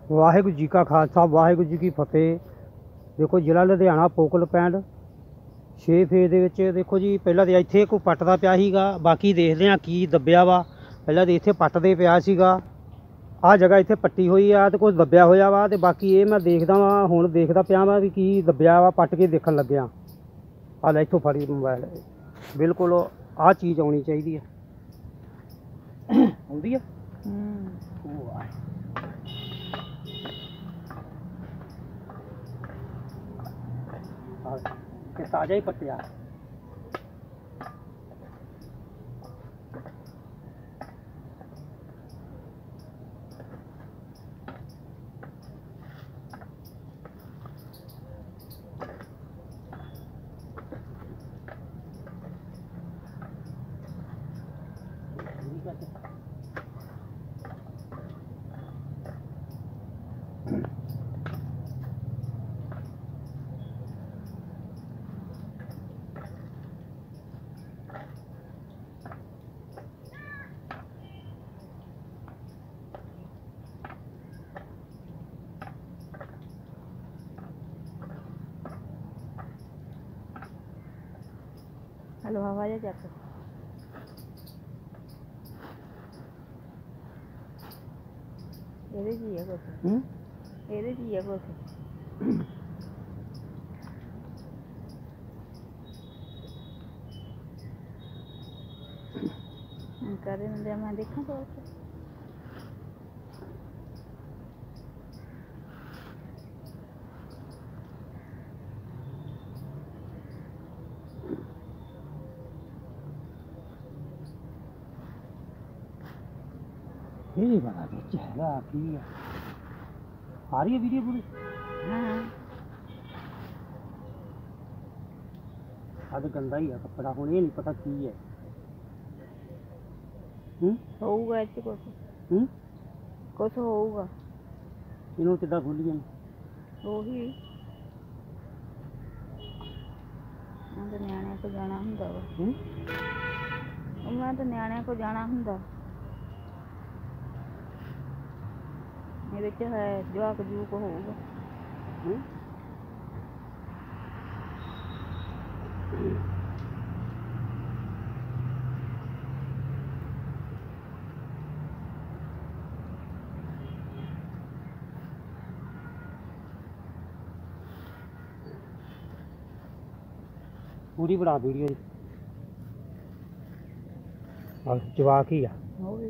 वाहिगुरू जी का खालसा वाहिगुरू जी की फतेह। देखो जिला लुधियाना पोकल पिंड 6 फेज ਦੇ ਵਿੱਚ देखो जी ਪਹਿਲਾਂ ਤਾਂ ਇੱਥੇ ਕੋਈ ਪੱਟਦਾ ਪਿਆ ਸੀਗਾ, ਬਾਕੀ ਦੇਖਦੇ ਹਾਂ ਕੀ ਦੱਬਿਆ ਵਾ। ਪਹਿਲਾਂ ਤਾਂ ਇੱਥੇ ਪੱਟਦੇ ਪਿਆ ਸੀਗਾ, ਆਹ ਜਗ੍ਹਾ ਇੱਥੇ ਪੱਟੀ ਹੋਈ ਆ ਤੇ ਕੁਝ ਦੱਬਿਆ ਹੋਇਆ ਵਾ ਤੇ ਬਾਕੀ ਇਹ ਮੈਂ ਦੇਖਦਾ ਵਾਂ, ਹੁਣ ਦੇਖਦਾ ਪਿਆ ਵਾ ਵੀ ਕੀ ਦੱਬਿਆ ਵਾ, ਪੱਟ ਕੇ ਦੇਖਣ ਲੱਗਿਆ। ਆ ਲੈ ਇੱਥੋਂ ਫੜੀ ਮੋਬਾਈਲ, ਬਿਲਕੁਲ ਆਹ ਚੀਜ਼ ਆਉਣੀ ਚਾਹੀਦੀ ਹੈ। ਆਉਂਦੀ ਆ ਤੇ ਤਾਜ਼ਾ ਹੀ ਪੱਟਿਆ। हेलो आवाज आ जाता ਇਹਦੇ ਜੀ ਹੈ ਕੁਛ ਇਹਦੇ ਜੀ ਹੈ ਕੁਛ ਕਰੇ ਨਾ ਮੈਂ ਦੇਖਾਂ ਤਾਂ ये बना के चेहरा की आ रही है वीडियो पूरी। हाँ आज गंदा ही है कपड़ा, हुण ये नहीं पता की है। होगा ऐसे कुछ होगा इन्हों किदा खोलिए ਉਹੀ ਮੈਂ ਤਾਂ ਨਿਆਣਿਆਂ ਕੋ ਜਾਣਾ ਹੁੰਦਾ ਵਾ ਮੈਂ ਤਾਂ ਨਿਆਣਿਆਂ ਕੋ ਜਾਣਾ ਹੁੰਦਾ। ਇਹਦੇ ਚ ਹੈ ਜਵਾਕ ਜੂਕ ਹੋਊਗਾ। पूरी बना वीडियो जवाक ही आ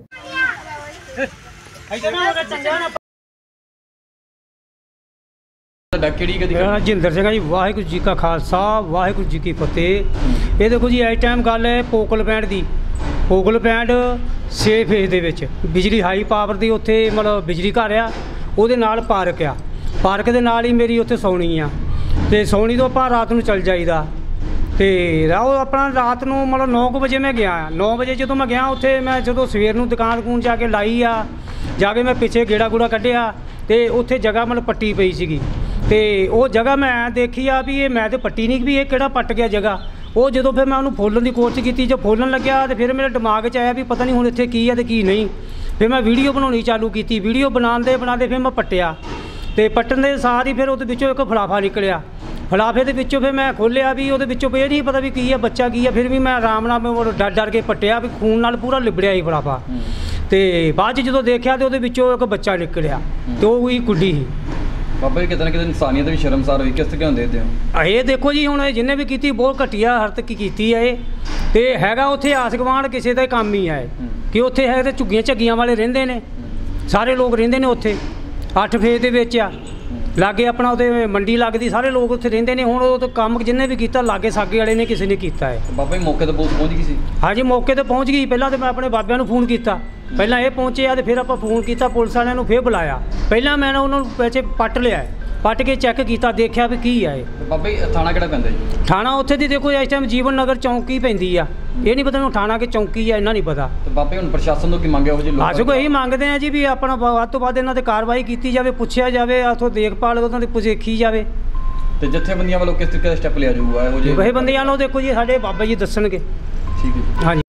जिंदर सिंह जी। वाहिगुरू जी का खालसा वाहिगुरू जी की फतेह। ये देखो जी इस टाइम गल है पोकल पिंड की। पोकल पिंड 6 फेज ਦੇ ਵਿੱਚ बिजली हाई पावर की उत्थे मतलब बिजली घर आ, ਉਹਦੇ ਨਾਲ ਪਾਰਕ ਆ। ਪਾਰਕ ਦੇ ਨਾਲ ਹੀ ਮੇਰੀ ਉੱਥੇ ਸੌਣੀ ਆ ਤੇ ਸੌਣੀ ਤੋਂ ਆਪਾਂ ਰਾਤ ਨੂੰ ਚੱਲ ਜਾਈਦਾ ਤੇ ਉਹ ਆਪਣਾ ਰਾਤ ਨੂੰ ਮਤਲਬ 9 ਵਜੇ ਮੈਂ ਗਿਆ। 9 ਵਜੇ ਜਦੋਂ ਮੈਂ ਗਿਆ ਉੱਥੇ ਮੈਂ ਜਦੋਂ ਸਵੇਰ ਨੂੰ ਦੁਕਾਨ ਜਾ ਕੇ ਲਾਈ ਆ, ਜਾ ਕੇ ਮੈਂ ਪਿੱਛੇ ਗੇੜਾ ਗੂੜਾ ਕੱਢਿਆ ਤੇ ਉੱਥੇ ਜਗ੍ਹਾ ਮਤਲਬ ਪੱਟੀ ਪਈ ਸੀਗੀ ਤੇ ਉਹ ਜਗ੍ਹਾ ਮੈਂ ਦੇਖੀ ਆ ਵੀ ਇਹ ਮੈਂ ਤੇ ਪੱਟੀ ਨਹੀਂ ਵੀ ਇਹ ਕਿਹੜਾ ਪੱਟ ਗਿਆ ਜਗ੍ਹਾ। ਉਹ ਜਦੋਂ ਫਿਰ ਮੈਂ ਉਹਨੂੰ ਫੋਲਣ ਦੀ ਕੋਸ਼ਿਸ਼ ਕੀਤੀ, ਜਦ ਫੋਲਣ ਲੱਗਿਆ ਤੇ ਫਿਰ ਮੇਰੇ ਦਿਮਾਗ 'ਚ ਆਇਆ ਵੀ ਪਤਾ ਨਹੀਂ ਹੁਣ ਇੱਥੇ ਕੀ ਆ ਤੇ ਕੀ ਨਹੀਂ। ਫਿਰ ਮੈਂ ਵੀਡੀਓ ਬਣਾਉਣੀ ਚਾਲੂ ਕੀਤੀ। ਵੀਡੀਓ ਬਣਾਉਂਦੇ ਫਿਰ ਮੈਂ ਪੱਟਿਆ ਤੇ ਪੱਟਣ ਦੇ ਸਾਰ ਹੀ ਫਿਰ ਉਹਦੇ ਵਿੱਚੋਂ ਇੱਕ ਫਲਾਫਾ ਨਿਕਲਿਆ। ਫਲਾਫੇ ਦੇ ਵਿੱਚੋਂ ਫਿਰ ਮੈਂ ਖੋਲ੍ਹਿਆ ਵੀ ਉਹਦੇ ਵਿੱਚੋਂ ਇਹ ਨਹੀਂ ਪਤਾ ਵੀ ਕੀ ਆ, ਬੱਚਾ ਕੀ ਆ। ਫਿਰ ਵੀ ਮੈਂ ਆਰਾਮ ਨਾਲ ਮੈਂ ਡਰ ਕੇ ਪੱਟਿਆ ਵੀ ਖੂਨ ਨਾਲ ਪੂਰਾ ਲਿਬੜਿਆ ਸੀ ਫਲਾਫਾ। ਤੇ ਬਾਅਦ 'ਚ ਜਦੋਂ ਦੇਖਿਆ ਤੇ ਉਹਦੇ ਵਿੱਚੋਂ ਇੱਕ ਬੱਚਾ ਨਿਕਲਿਆ ਤੇ ਉਹ ਵੀ ਕੁੱਡੀ ਸੀ। ਬਾਬਾ ਜੀ ਕਿਤੇ ਨਾ ਕਿਤੇ ਇਨਸਾਨੀਅਤ ਵੀ ਸ਼ਰਮਸਾਰ ਹੋਈ, ਕਿਸ ਤਰ੍ਹਾਂ ਦੇ ਹੋ? ਇਹ ਦੇਖੋ ਜੀ ਹੁਣ ਜਿਹਨੇ ਵੀ ਕੀਤੀ ਬਹੁਤ ਘਟੀਆ ਹਰਕਤ ਕੀਤੀ ਹੈ ਇਹ ਤੇ ਹੈਗਾ ਉੱਥੇ ਆਸ ਗੁਆਂਢ ਕਿਸੇ ਦਾ ਕੰਮ ਹੀ ਹੈ ਕਿ ਉੱਥੇ ਹੈ ਤੇ ਝੁੱਗੀਆਂ ਝੱਗੀਆਂ ਵਾਲੇ ਰਹਿੰਦੇ ਨੇ, ਸਾਰੇ ਲੋਕ ਰਹਿੰਦੇ ਨੇ ਉੱਥੇ। 8 ਫੇਜ਼ ਦੇ ਵਿੱਚ ਆ ਲਾਗੇ ਆਪਣਾ ਉਹਦੇ ਮੰਡੀ ਲੱਗਦੀ, ਸਾਰੇ ਲੋਕ ਉੱਥੇ ਰਹਿੰਦੇ ਨੇ। ਹੁਣ ਉਹ ਤਾਂ ਕੰਮ ਜਿਹਨੇ ਵੀ ਕੀਤਾ ਲਾਗੇ ਸਾਗੇ ਵਾਲੇ ਨੇ ਕਿਸੇ ਨੇ ਕੀਤਾ ਹੈ। ਬਾਬਾ ਜੀ ਮੌਕੇ ਤੇ ਪੁਲਿਸ ਪਹੁੰਚ ਗਈ ਸੀ? ਹਾਂਜੀ ਮੌਕੇ ਤੇ ਪਹੁੰਚ ਗਈ। ਪਹਿਲਾਂ ਤਾਂ ਮੈਂ ਆਪਣੇ ਬਾਬਿਆਂ ਨੂੰ ਫੋਨ ਕੀਤਾ, ਪਹਿਲਾਂ ਇਹ ਪਹੁੰਚੇ ਆ ਤੇ ਫਿਰ ਆਪਾਂ ਫੋਨ ਕੀਤਾ ਪੁਲਿਸ ਵਾਲਿਆਂ ਨੂੰ, ਫਿਰ ਬੁਲਾਇਆ। ਪਹਿਲਾਂ ਮੈਂ ਉਹਨਾਂ ਨੂੰ ਪੈਸੇ ਪੱਟ ਲਿਆ, ਪੱਟ ਕੇ ਚੈੱਕ ਕੀਤਾ, ਦੇਖਿਆ ਵੀ ਕੀ ਆ ਇਹ। ਬਾਬਾ ਜੀ ਥਾਣਾ ਕਿਹੜਾ ਪੈਂਦਾ ਜੀ? ਥਾਣਾ ਉੱਥੇ ਦੀ ਦੇਖੋ ਇਸ ਟਾਈਮ ਜੀਵਨ ਨਗਰ ਚੌਂਕੀ ਪੈਂਦੀ ਆ, ਇਹ ਨਹੀਂ ਪਤਾ ਮੈਨੂੰ ਥਾਣਾ ਕਿ ਚੌਂਕੀ ਆ, ਇੰਨਾ ਨਹੀਂ ਪਤਾ। ਤੇ ਬਾਬਾ ਹੁਣ ਪ੍ਰਸ਼ਾਸਨ ਤੋਂ ਕੀ ਮੰਗਿਆ ਉਹ ਜੀ? ਅੱਜ ਕੋਈ ਇਹੀ ਮੰਗਦੇ ਆ ਜੀ ਵੀ ਆਪਣਾ ਵੱਧ ਤੋਂ ਵੱਧ ਇਹਨਾਂ ਤੇ ਕਾਰਵਾਈ ਕੀਤੀ ਜਾਵੇ, ਪੁੱਛਿਆ ਜਾਵੇ, ਉੱਥੋਂ ਦੇਖਭਾਲ ਉਹਨਾਂ ਦੀ ਦੇਖੀ ਜਾਵੇ। ਤੇ ਜਥੇਬੰਦੀਆਂ ਵੱਲੋਂ ਕਿਸ ਤਰੀਕੇ ਦਾ ਸਟੈਪ ਲਿਆ ਜਾਊਗਾ ਇਹੋ ਜਿਹੇ? ਵਹੇ ਬੰਦਿਆਂ ਨੂੰ ਦੇਖੋ ਜੀ ਸਾਡੇ ਬਾਬਾ ਜੀ ਦੱਸਣਗੇ। ਠੀਕ ਹੈ। ਹਾਂਜੀ।